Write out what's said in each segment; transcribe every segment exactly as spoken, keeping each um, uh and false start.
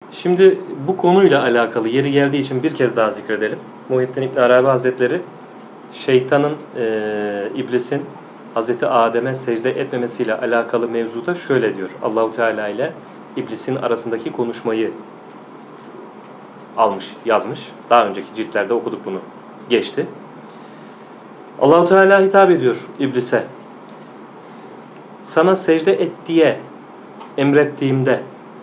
Şimdi bu konuyla alakalı yeri geldiği için bir kez daha zikredelim. Muhittin İbn Arabi Hazretleri şeytanın, e, iblisin Hazreti Adem'e secde etmemesiyle alakalı mevzuda şöyle diyor. Allahu Teala ile iblisin arasındaki konuşmayı almış, yazmış. Daha önceki ciltlerde okuduk bunu. Geçti. Allahu Teala hitap ediyor iblise. Sana secde et diye emrettiğimde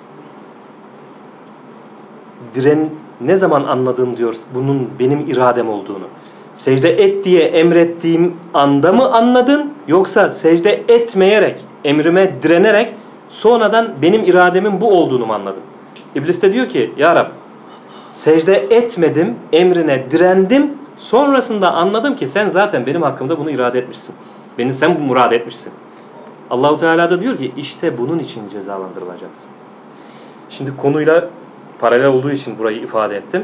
diren ne zaman anladın diyor bunun benim iradem olduğunu. Secde et diye emrettiğim anda mı anladın, yoksa secde etmeyerek, emrime direnerek sonradan benim irademin bu olduğunu mu anladın? İblis de diyor ki ya Rab, secde etmedim, emrine direndim, sonrasında anladım ki sen zaten benim hakkımda bunu irade etmişsin. Beni sen bu murad etmişsin. Allahu Teala da diyor ki işte bunun için cezalandırılacaksın. Şimdi konuyla paralel olduğu için burayı ifade ettim.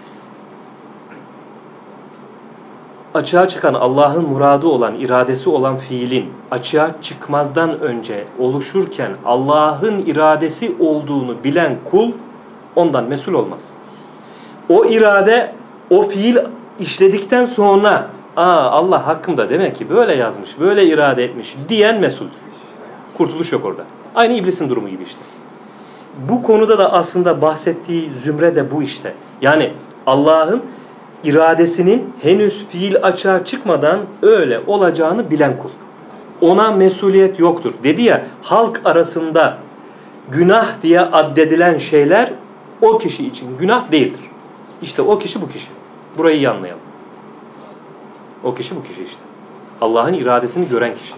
Açığa çıkan Allah'ın muradı olan, iradesi olan fiilin açığa çıkmazdan önce oluşurken Allah'ın iradesi olduğunu bilen kul ondan mesul olmaz. O irade, o fiil işledikten sonra aa Allah hakkımda demek ki böyle yazmış, böyle irade etmiş diyen mesuldür. Kurtuluş yok orada. Aynı iblisin durumu gibi işte. Bu konuda da aslında bahsettiği zümre de bu işte. Yani Allah'ın iradesini henüz fiil açığa çıkmadan öyle olacağını bilen kul. Ona mesuliyet yoktur. Dedi ya, halk arasında günah diye addedilen şeyler o kişi için günah değildir. İşte o kişi bu kişi. Burayı iyi anlayalım. O kişi bu kişi işte. Allah'ın iradesini gören kişi.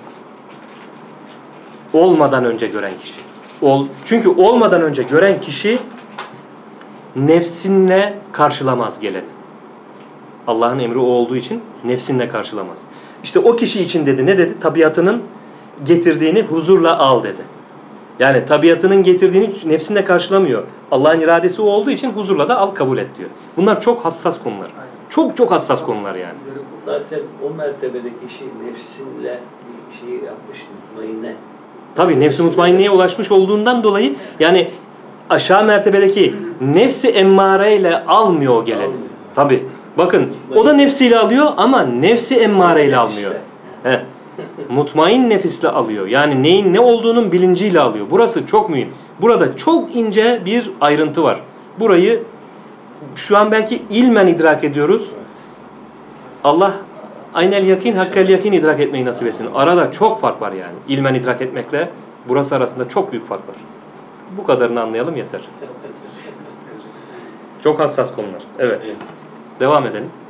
Olmadan önce gören kişi. Ol, çünkü olmadan önce gören kişi nefsinle karşılamaz geleni. Allah'ın emri o olduğu için nefsinle karşılamaz. İşte o kişi için dedi, ne dedi? Tabiatının getirdiğini huzurla al dedi. Yani tabiatının getirdiğini nefsinle karşılamıyor. Allah'ın iradesi o olduğu için huzurla da al, kabul et diyor. Bunlar çok hassas konular. Çok çok hassas konular yani. Zaten o mertebedeki şey nefsinle bir şey yapmış, mutmainne. Tabii nefs-i mutmainneye ulaşmış olduğundan dolayı yani aşağı mertebedeki nefsi emmareyle almıyor o geleni. Tabii. Bakın o da nefsiyle alıyor ama nefsi emmareyle almıyor. He. Mutmain nefisle alıyor. Yani neyin ne olduğunun bilinciyle alıyor. Burası çok mühim. Burada çok ince bir ayrıntı var. Burayı şu an belki ilmen idrak ediyoruz. Allah aynel yakin, hakkel yakin idrak etmeyi nasip etsin. Arada çok fark var yani. İlmen idrak etmekle burası arasında çok büyük fark var. Bu kadarını anlayalım yeter. Çok hassas konular. Evet. Devam edelim.